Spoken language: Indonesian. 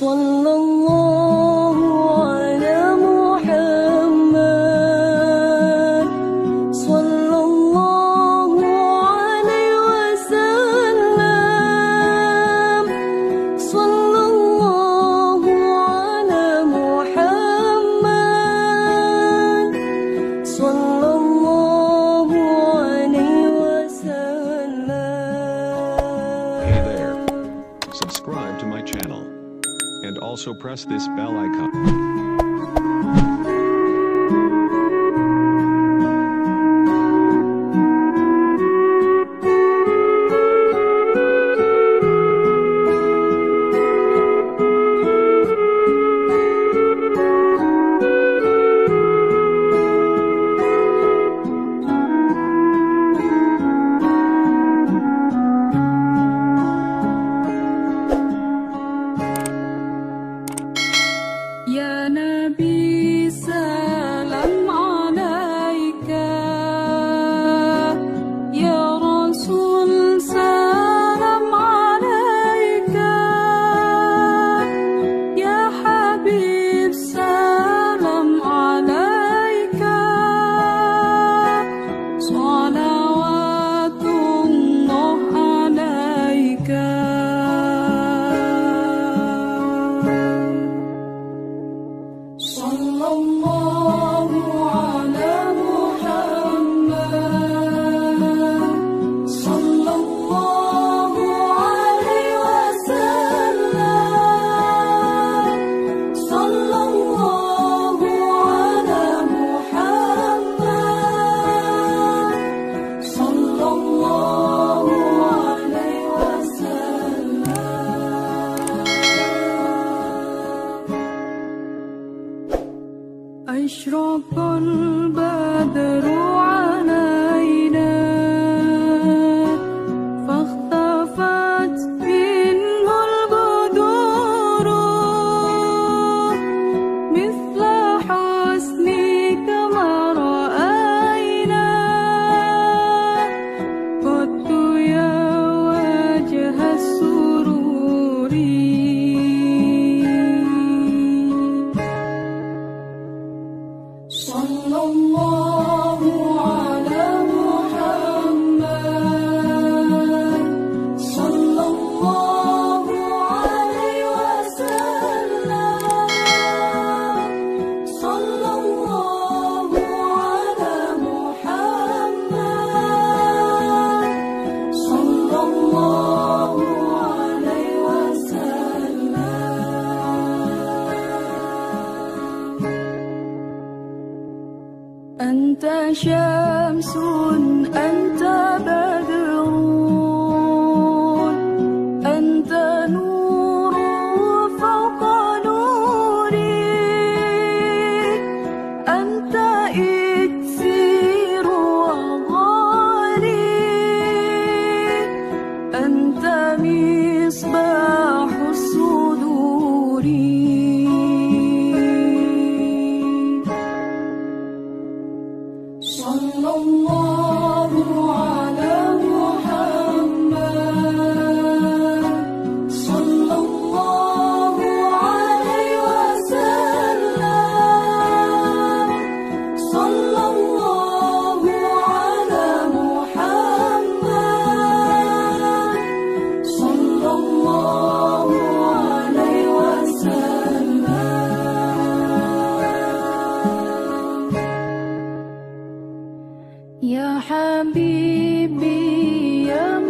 Subscribe to my channel and also press this bell icon. Ya Nabi salam alaika, Ya Rasul salam alaika, Ya Habib salam alaika, salawatullah alaika. أشرق البدر علينا فاختفت منه البدور مثل حسنك ما رأينا قط يا وجه السرور Sallallahu ala Muhammad, sallallahu alaihi wasallam, sallallahu ala Muhammad, sallallahu alaihi wasallam. أنت شمس أنت بدر أنت نور فوق نوري أنت إكسير وغالي أنت مصباح الصدور Sallallahu ala Muhammad, sallallahu alaihi wasallam, sallallahu ala Muhammad, sallallahu alaihi wasallam. Ya Habibi ya